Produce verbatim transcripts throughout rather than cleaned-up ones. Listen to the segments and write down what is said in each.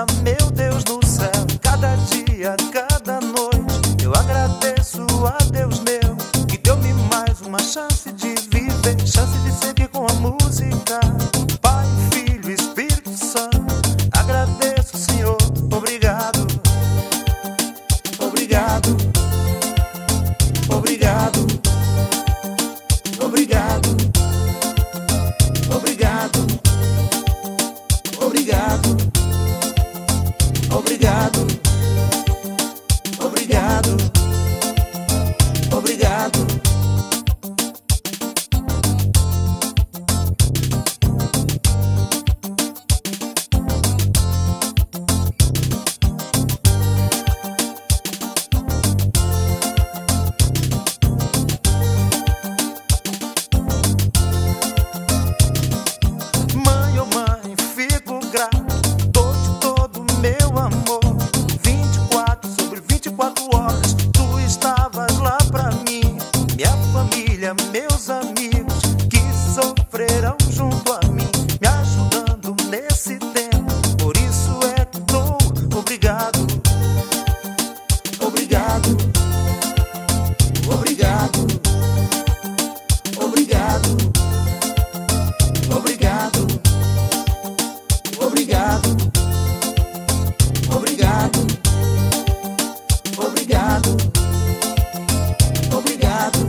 graça, meu Deus do céu. Cada dia, cada noite, eu agradeço a Deus meu, que deu-me mais uma chance de viver, chance de seguir com a música. Pai, Filho, Espírito Santo, agradeço, Senhor, obrigado. Obrigado. Obrigado. Obrigado. Obrigado. Obrigado. Obrigado. Obrigado. Obrigado. Mãe, oh mãe, fico grato, dou de todo meu amor. vinte e quatro sobre vinte e quatro horas, tu estavas lá pra mim. Minha família, meus amigos que sofreram junto a mim, me ajudando nesse tempo. Por isso é que dou obrigado. Obrigado. Obrigado. Obrigado. Obrigado. Obrigado. Obrigado. Obrigado. Obrigado.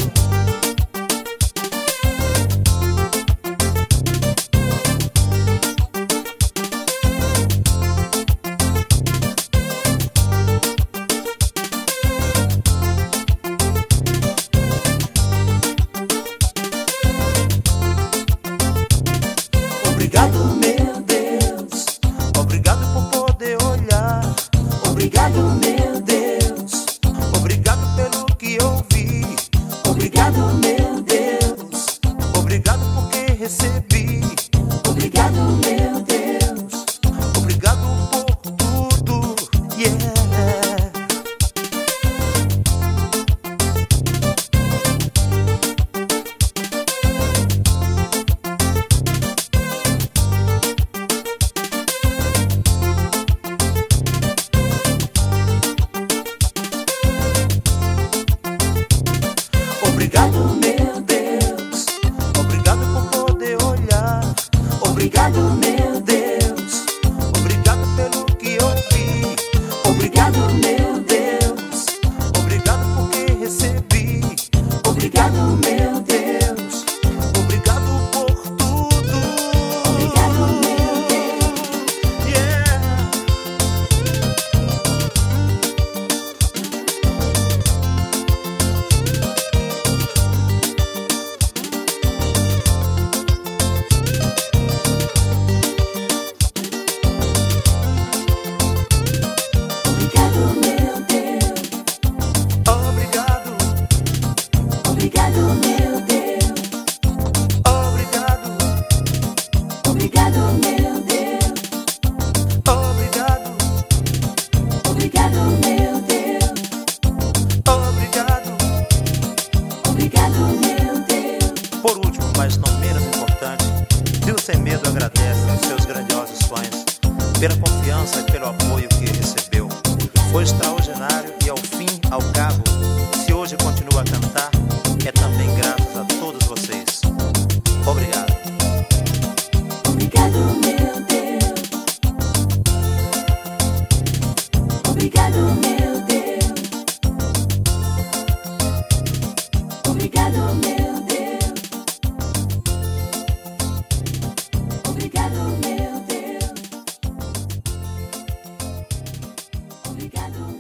Obrigado, meu Deus. Obrigado por poder olhar. Obrigado, meu Deus. Obrigado pelo que ouvi. Obrigado, meu Deus. Obrigado porque recebi. Obrigado, meu Deus. Obrigado por tudo. Yeah. Obrigado, meu Deus. Obrigado por poder olhar. Obrigado, meu Deus. Obrigado pelo que ouvi. Obrigado, meu Deus. Obrigado porque recebi. Obrigado, meu Deus. Obrigado por tudo. Obrigado, meu Deus. Yeah. Obrigado, meu Deus. Obrigado, meu Deus. Obrigado. Obrigado, meu Deus. Obrigado. Obrigado, meu Deus. Por último, mas não menos importante, Deus Sem Medo agradece aos seus grandiosos fãs pela confiança e pelo apoio que recebeu. Foi extraordinário e ao fim, ao cabo, se hoje continua a cantar, é também graças a todos vocês. Obrigado. Obrigado, meu Deus. Obrigado, meu Deus. Obrigado, meu Deus. Obrigado, meu Deus. Obrigado.